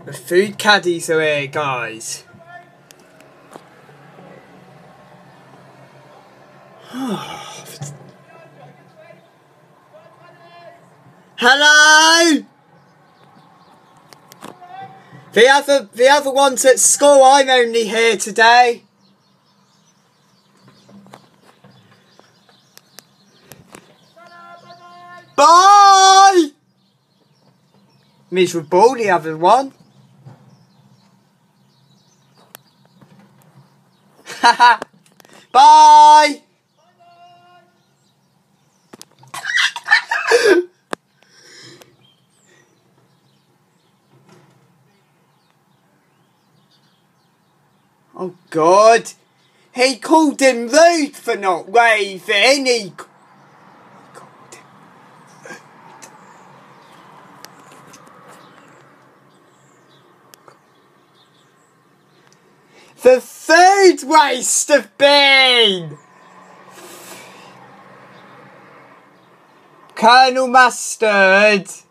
The food caddies are here, guys. Hello! The other one's at school. I'm only here today. Bye! Miserable, the other one. Haha. Bye! Oh God, he called him rude for not waving. He called him rude. The food waste of bin. Colonel Mustard.